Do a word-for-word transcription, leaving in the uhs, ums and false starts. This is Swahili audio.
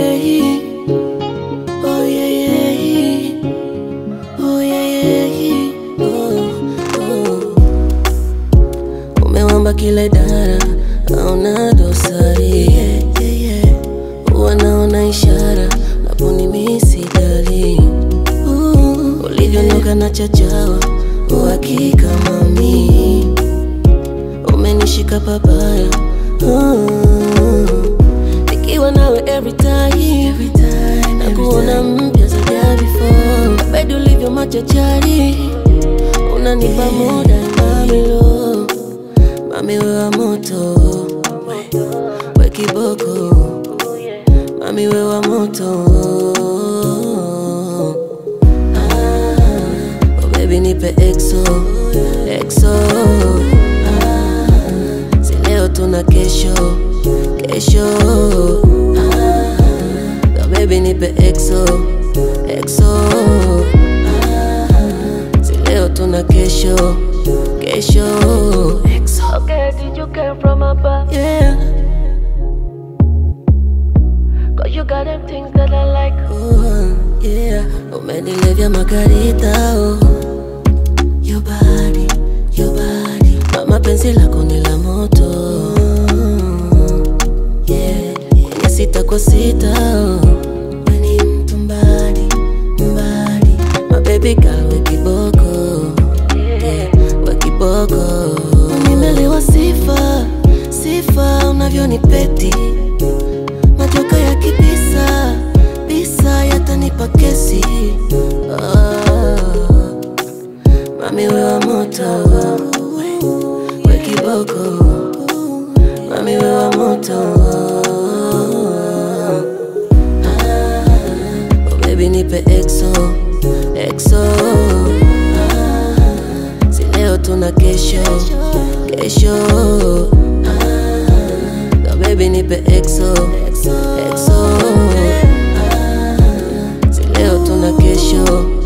yeah. Oh yeah, yeah. Oh yeah, yeah. Oh, oh. Umewamba kila idara, hauna dosari, yeah, yeah, yeah. Wanaona ishara, naponi misi dali. uh, Ulivyo noga na chachawa, uhakika mami. Umenishika papaya, uh, nikiwa nawe every time, every time, nakuona mpya zaidi ya before. Bado ulivyo machachari, unanipa muda mami lo. Mami we wa moto, we kiboko. Mami we wa moto. Ah, oh baby nipe exo, exo. Ah, si leo tuna kesho, kesho. Ah, oh baby nipe exo, exo. Ah, si leo tuna kesho, kesho. Exo. Okay, did you came from above? Yeah. Cause you got them things that I like. Oh, yeah. Umenilevya makarita, oh. Your body, your body. Mama penzi lako ni la moto. Yeah. Kwenye sita kwa sita, oh. Weni mtu mbadi, mbadi. My baby girl we kiboko. Yeah. We kiboko. Nimelewa sifa, sifa unavyo nipeti. Majoka ya kibisa, bisa yatanipa kesi. Oh, mami we wa moto, we kiboko. Mami we wa moto. Ah, oh baby nipe exo, exo. Ah, si leo tuna kesho, kesho. Ah, oh baby nipe exo, exo. Ah, si leo tuna kesho.